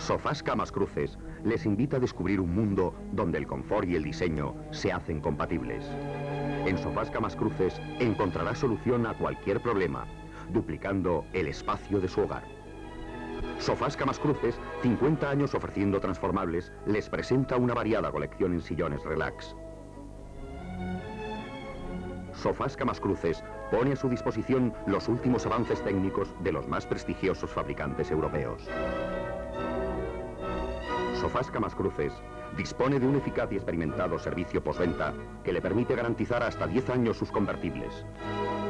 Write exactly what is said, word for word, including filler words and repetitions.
Sofás Camas Cruces les invita a descubrir un mundo donde el confort y el diseño se hacen compatibles. En Sofás Camas Cruces encontrará solución a cualquier problema, duplicando el espacio de su hogar. Sofás Camas Cruces, cincuenta años ofreciendo transformables, les presenta una variada colección en sillones relax. Sofás Camas Cruces pone a su disposición los últimos avances técnicos de los más prestigiosos fabricantes europeos. Sofás Camas Cruces dispone de un eficaz y experimentado servicio postventa que le permite garantizar hasta diez años sus convertibles.